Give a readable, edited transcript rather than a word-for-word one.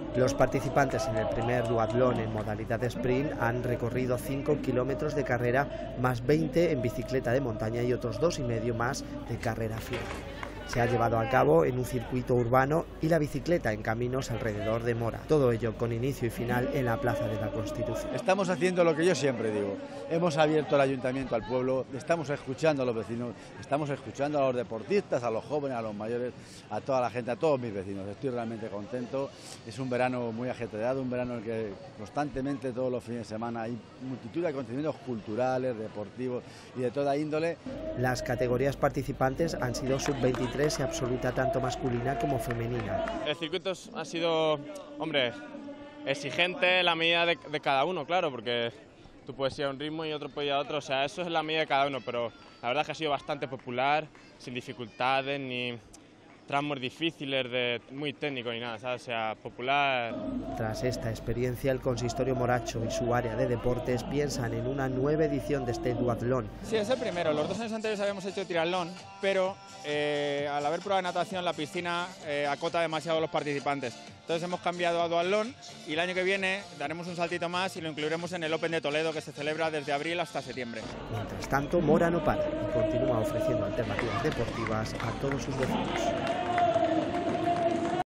Los participantes en el primer duatlón en modalidad sprint han recorrido 5 kilómetros de carrera más 20 en bicicleta de montaña y otros 2,5 más de carrera fiel. Se ha llevado a cabo en un circuito urbano y la bicicleta en caminos alrededor de Mora. Todo ello con inicio y final en la Plaza de la Constitución. Estamos haciendo lo que yo siempre digo. Hemos abierto el ayuntamiento al pueblo, estamos escuchando a los vecinos, estamos escuchando a los deportistas, a los jóvenes, a los mayores, a toda la gente, a todos mis vecinos. Estoy realmente contento. Es un verano muy ajetreado, un verano en el que constantemente todos los fines de semana hay multitud de acontecimientos culturales, deportivos y de toda índole. Las categorías participantes han sido sub-23 y absoluta tanto masculina como femenina. El circuito ha sido, hombre, exigente la medida de cada uno, claro, porque tú puedes ir a un ritmo y otro puede ir a otro, o sea, eso es la medida de cada uno, pero la verdad es que ha sido bastante popular, sin dificultades ni tramos difíciles, muy técnicos ni nada, ¿sabes? O sea, popular. Tras esta experiencia, el consistorio moracho y su área de deportes piensan en una nueva edición de este duatlón. Sí, es el primero. Los 2 años anteriores habíamos hecho triatlón, pero al haber pruebado de natación, la piscina acota demasiado a los participantes. Entonces hemos cambiado a duatlón y el año que viene daremos un saltito más y lo incluiremos en el Open de Toledo, que se celebra desde abril hasta septiembre. Mientras tanto, Mora no para y continúa ofreciendo alternativas deportivas a todos sus vecinos.